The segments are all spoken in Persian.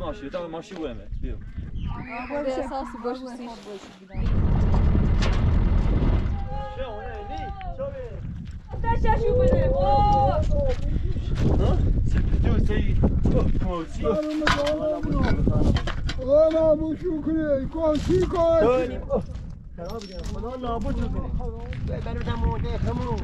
ماشي تا ماشي بومه بيو به اساس باشه سیش شو نه شو تشاشو بده ها سبتو سي موسي خدا بوشو کنه کوشی کن توني خراب جدا خدا نابود کنه برو دموده خمو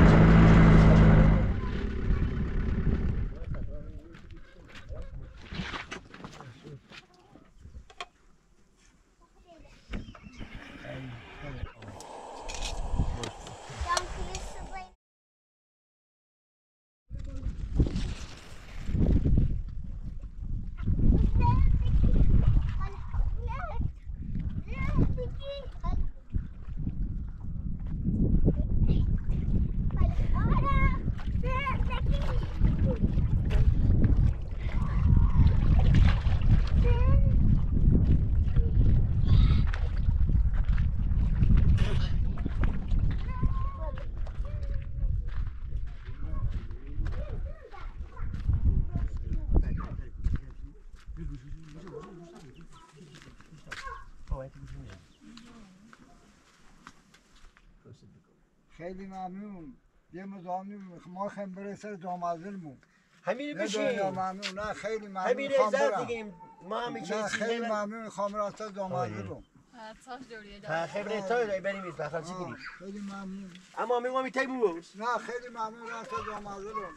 خیلی ممنون یه مزاحمی ما خیم برسه جامعه‌مون همین بشین ممنون نه خیلی ممنون همین ازت دیگه ما هم نه خیلی ممنون خام راستا جامعه‌مون ها خبره تو بریم از بخار چی گیری خیلی ممنون اما میگم تیموس نه خیلی ممنون راستا جامعه‌مون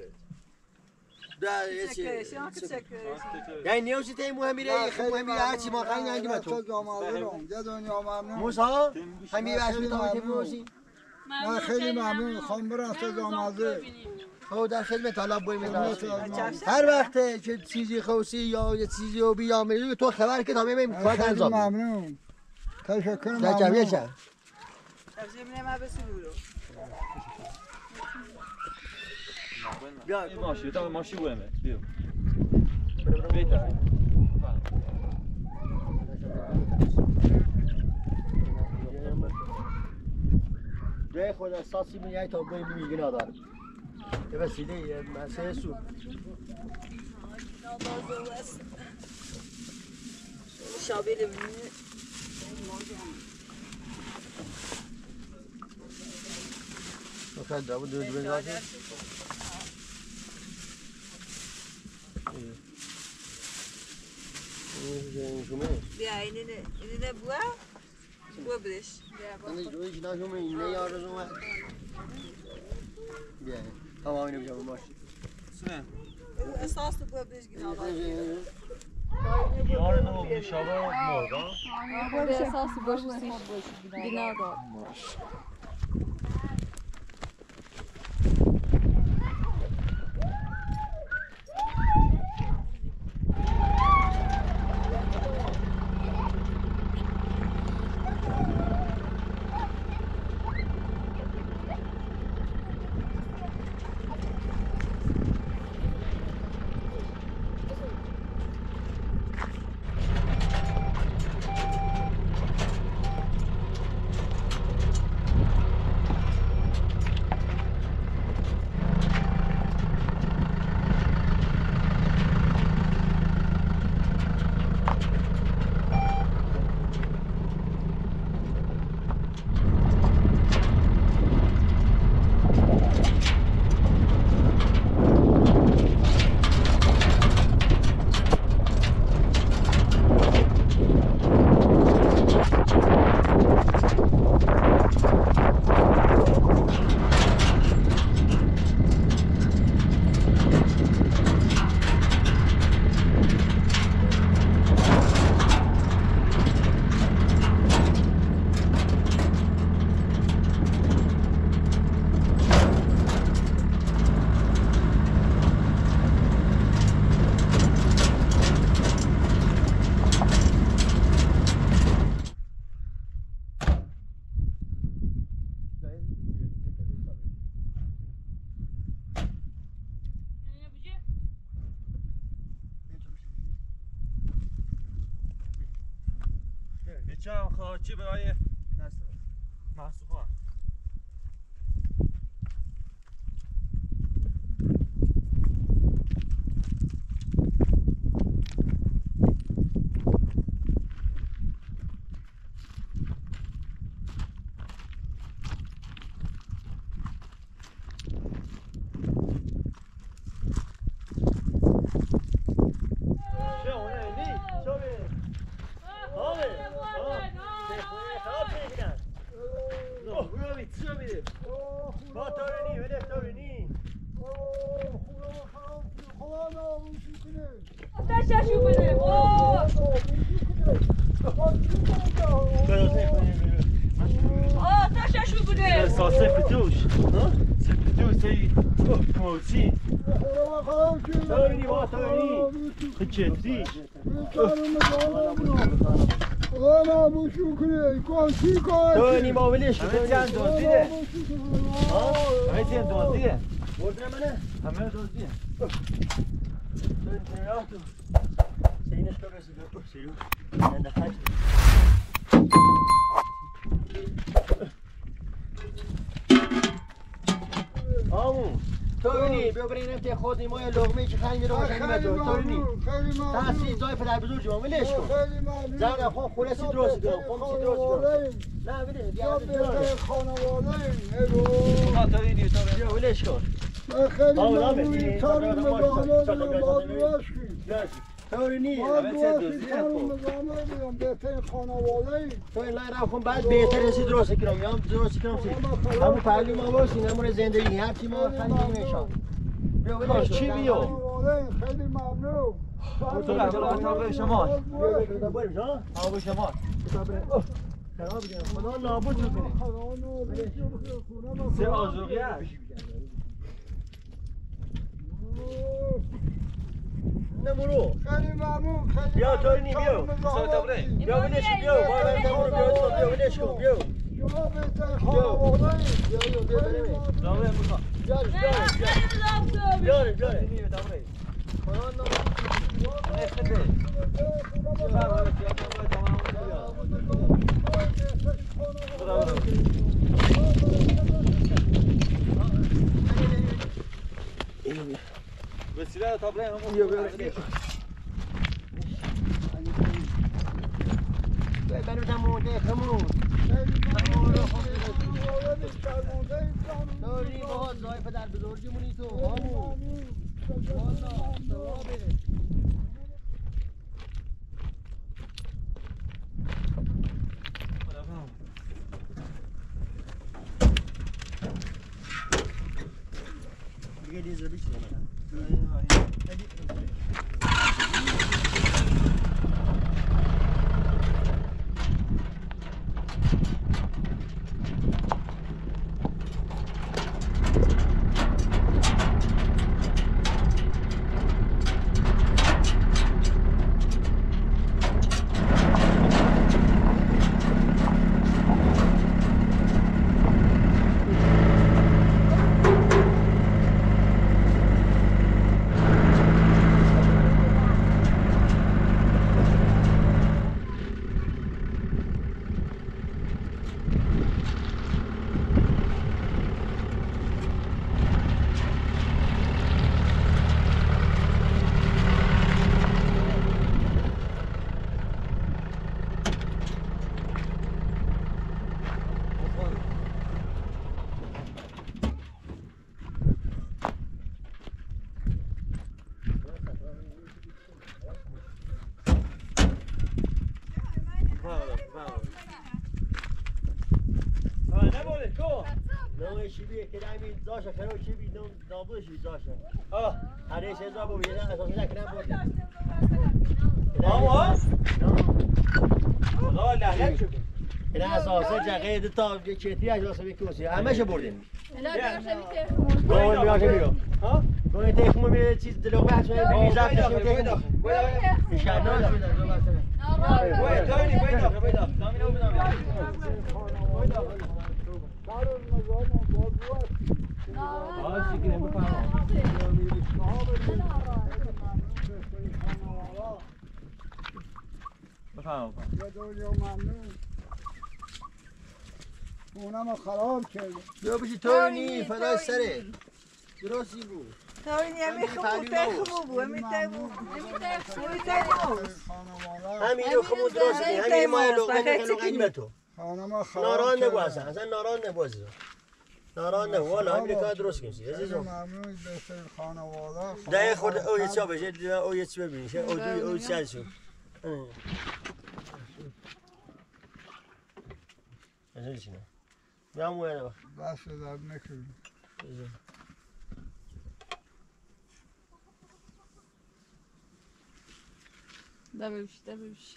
ده یه یعنی نیوشی تیمو همیره خب همیره هرچی ما خنگ انگی با تو جامعه‌مون یه دنیا ممنون موسا همیره باشی تو تیموسی نه خیلی ممنون خانم راستا جامعه او در خدمت طلب باید هر وقت که چیزی خوسی یا یه چیزی رو بیامری تو خبر که تا میبینیم کار انجام ممنون تشکر ممنون در جمعیه شد بیا ماشی تا ماشی بومه بیا بیتا جای خود اساسی میگه تا باید میگه ندارم یه وسیله یه مسئله سو شابیل خیلی دارم دو بنزاتی بیا اینه بوا بدش من جویی که نشون اینه یار رو من بیا تمام اینو بجام ماشی سه اساس تو بوا بدش گناه یار نمو بشابه مرغا به اساس باشه سیش گناه چه خواهی برای محصوخا تشاشو بده تشاشو بده ساسه فتوش ها فتوش ای موچی تانی با تانی چطوری آنا بو شکری کوچی تانی ما ولش تانی چند دوزیه ها همه چند دوزیه بردن منه همه دوزیه تانی راه تو سینش تو رسید سیرو ننده خش آمون تورنی بیا بریم ته خود ما یه لقمه که خنگ رو باشن میاد تورنی تاسی زای پدر بزرگ جوان ولش کن زن خون خلاصی درست کنم خون چی درست کنم نه بده بیا بده خانواده ما تانی بیا ولش کن خیلی ممنون تاریم تورنی بهترین خانواده تو این لای رفت بعد بهتر رسید درست کنم یا درست کنم همون پهلوی ما باشین همون زندگی هر چی ما خریدیم نشان بیا ولش چی بیو خیلی ممنون تو اتاق شما بیا بریم جان آب شما خراب دیگه خدا نابود میکنه سه آزوقی هست نمورو خیلی ممنون خیلی بیا تورنی بیا بیا ولش کن بیا باید نمورو بیا ولش کن بیا شما بهترین خانواده بیا بریم دامه میخوام بیارش بیارش خدا وسیله تابلو همون برو دمون همون داری با زای پدر بزرگمونی تو همون والا ثوابه دیگه دیزلی چیه شیبیه که نمی داشته خیلی شیبی نابود شیبی داشته هر چیز را ببینید اساسی نکنم بود ها خدا لعنت شد این اساسا جقه تا چتی اجازه میکوسی همه‌شو بردیم گوی میاد میو ها گوی تخم می چیز دلوقه هست می زفت شیم تخم میشناس میدن دو بسته وای تانی وای دا زمینو بدم بفهم اونم خراب کرده بیا بشی تورنی فدای سره درستی بود تورنی همی خمو بو همی تخمو همین رو خمو درستی همین ما لقمه به تو خانم خراب ناران نبو اصلا ناران نبو ناران نبو والا همین کار درست کنی عزیزم ممنون بهترین خانواده ده خورده او یه چا بشه او یه چی ببینی او چی هست شو ازش نه یا مو نه بس داد نکنید ده ببیش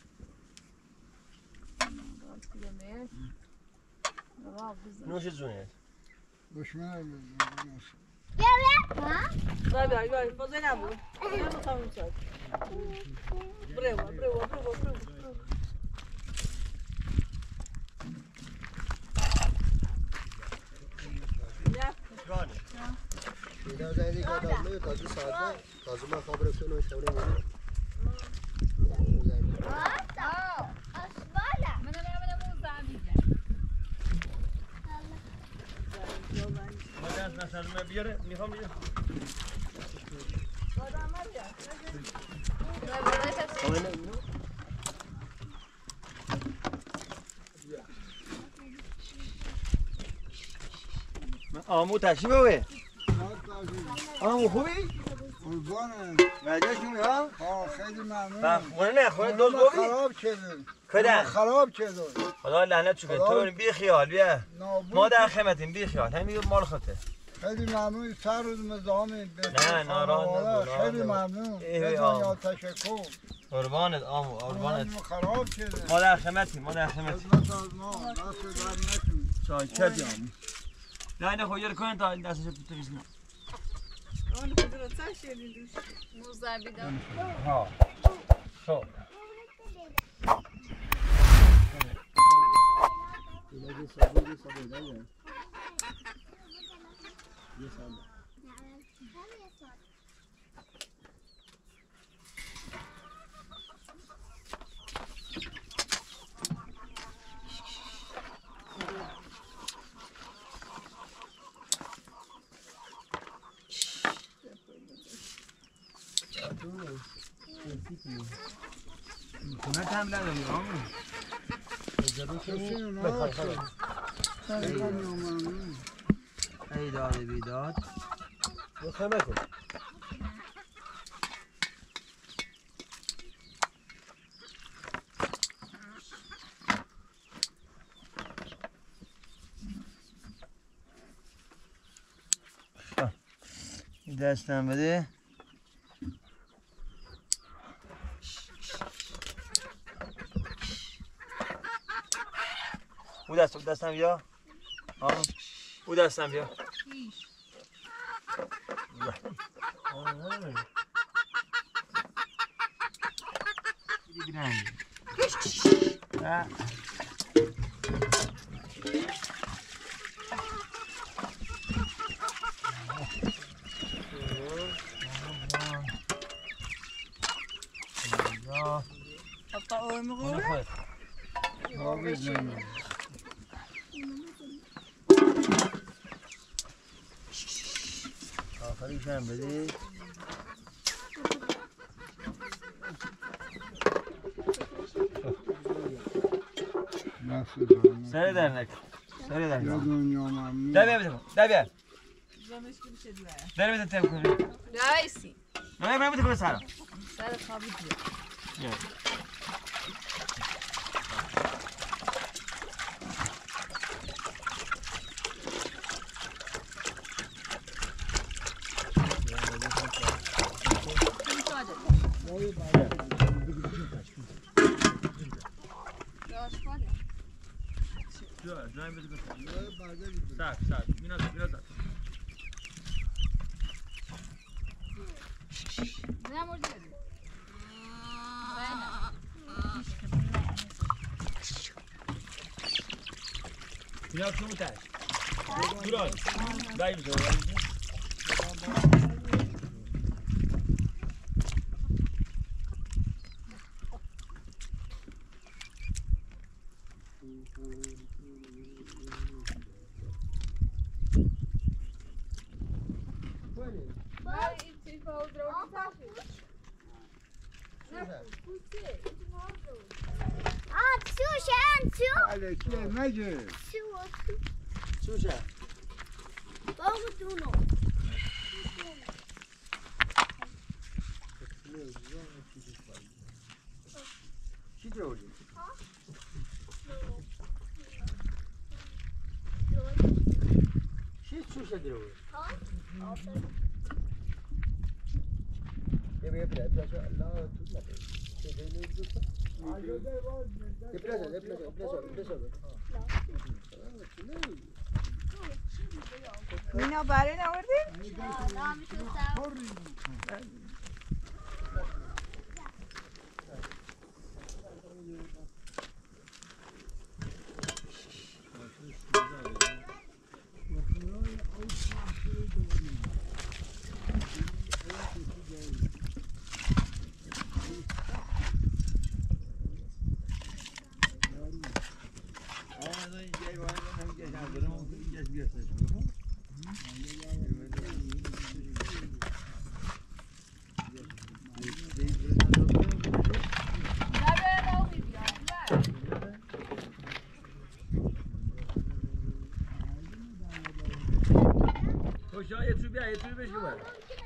نوش جونه دشمن Vai, fazer nada. Eu não estava no site. Breva. اینا زنی که دارم تازه ساعته تازه ما خبر کنم شوره میگم مثلا بیاره میخوام بیاره آمو تشریف بوه آمو خوبی؟ قربانه مجاش ها؟ خیلی ممنون خونه نه خونه دوز بوی؟ خراب کردن کدن؟ خراب کردن خدا لعنت شکر تو بی خیال بیا ما در خدمتیم بی خیال همین مال خودته خیلی ممنون سر روز مزاحم نه ناراحت خیلی ممنون بدون تشکر قربانت آمو قربانت خراب کردن ما در خدمتیم ما در خدمتیم خدمت از ما دست در نکنید شاکر جام نه خو یه کن تا دستش بتونیش نه Olha, quando eu saio cheio de موزه بیدار ها شو خونه هم نداری آمون ای داد بیداد خمه کن دستم بده او دستم بیا او دستم بیا آخریش هم بده سر در نکن سر در نکن در بیا در بیا در بیا تیم کنی رایسی نه برای بده سر سر خوابی بیا Final que não tá. Durante. Daí, João. Słuchaj. چی داری؟ چی چوشه داری؟ بیا بیا بیا الله تو نده مینا برای نوردی؟ Hoşça yeter bir yeter beş gibi.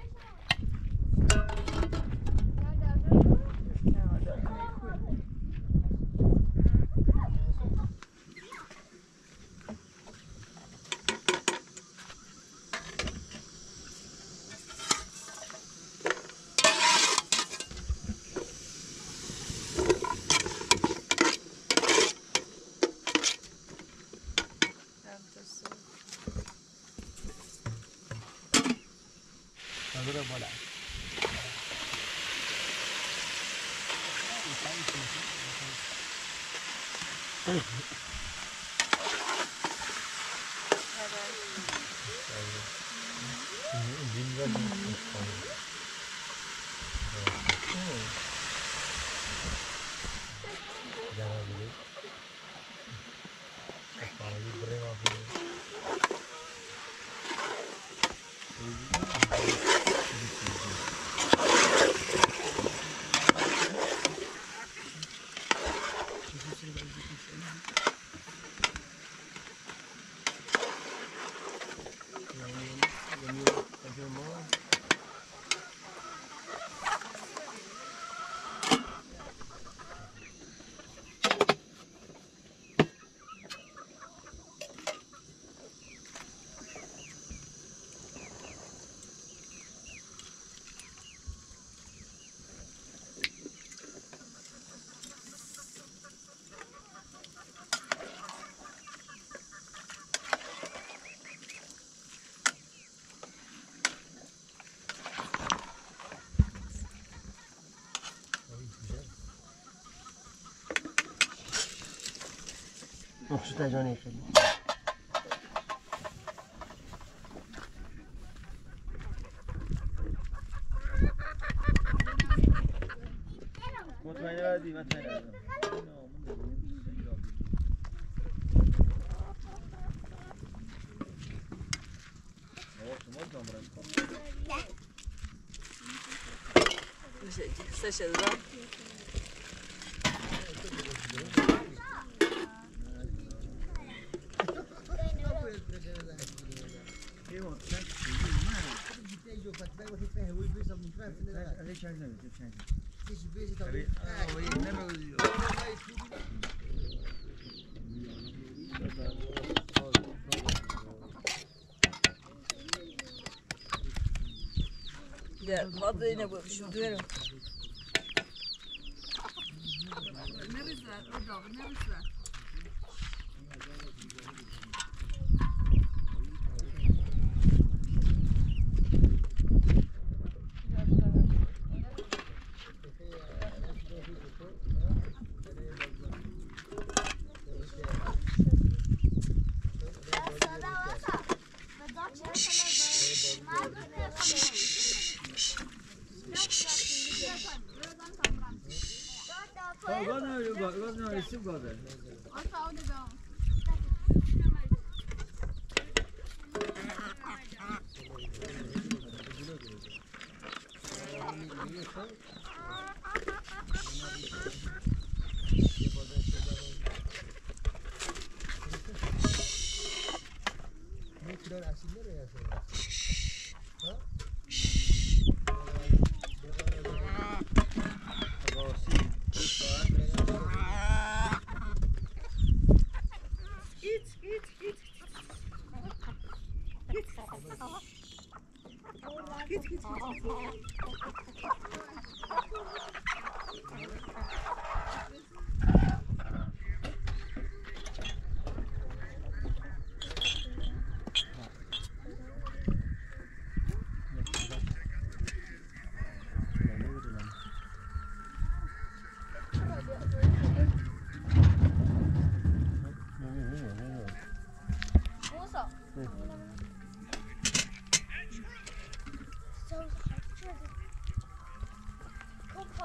مخصوص جانی خیلی مطمئن ندی مطمئن ندی. Ya fazla yine bu şu diyorum. Gazna isim gazna. Git.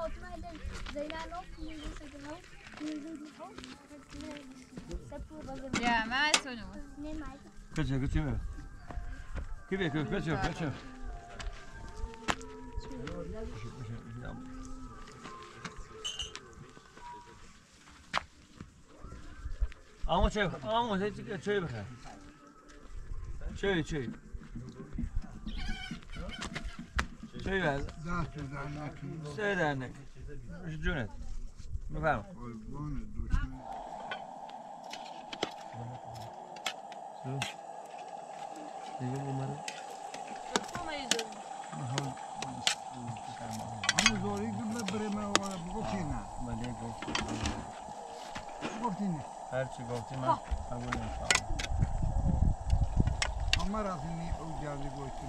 Ja, maar het is wel Kaçıyor, kaçıyor mu? Gibi, kaçıyor, kaçıyor. Ama çay bakar. Çay. Çay ver. دست بزن نکنی Söyle dernek. Cünet. Efendim. قربان دشمن Diyorum bunları. Sonra yiyeceğim. همون زوری که ببریم و بگفتی نه Maliye gofti. گفتی نه Her şey gofti ben kabul ediyorum. همه رفتیم او جلدی گفتیم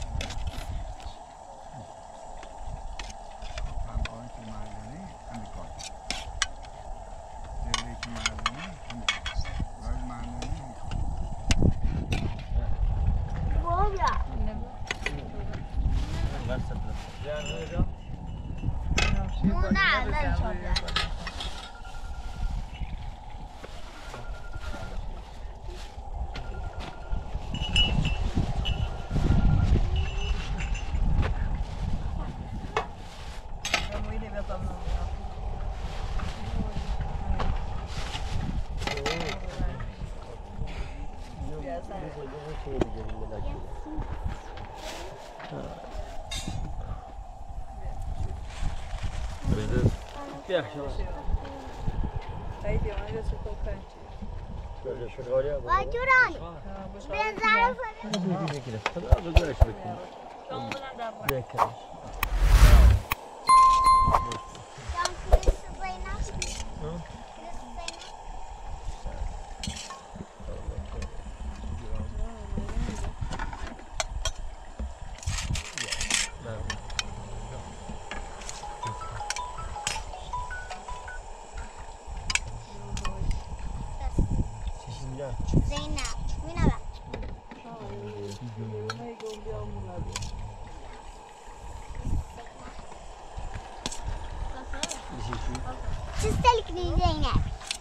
هم که مردانی همه کار جلدی که مردانی همه کار مردانی Ver satın. Yani hocam. Ben bu yine bir yapalım. Yaxşı. Haydi ona göre çok kanki. Böyle şuraya oraya. Vacuran. Ben zarf Hadi görüş bakayım. Ondan da var. Bekle. Zeynep. Mina bak. Çistelik değil Zeynep.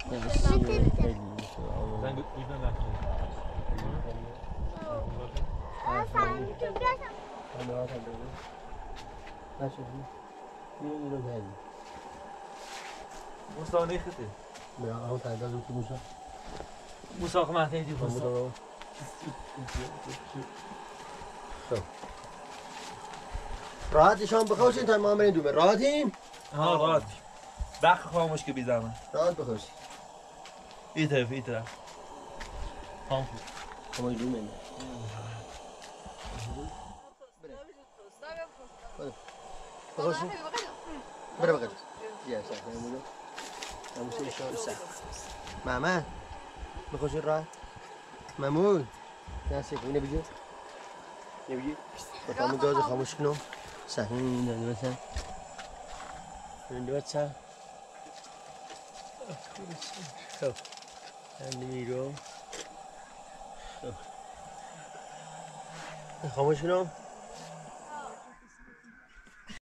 Ben gitmeyeceğim ben. Sen tüplersen. Hadi hadi. Ben şimdi. Ne geldi? Mustafa ne gitti? Ya ama tabii da ki Musa. Mustafa kıma teydi Ben Mustafa. burada. راحتی شام بخوشین تا ما بریم دومه راحتیم Ha rahat. Bak kalmış gibi zaman. راحت بخوش İyi taraf, iyi taraf. Tamam. اما دومه بخوشین بره بخوش یا سه نمونه نموشه شو سه محمد بخوشین راحت محمود نسی اینه بگیر نبگیر بفهمون گاز خاموش کنم صحنه این مثلا مثلا خب من میرم خاموش کنم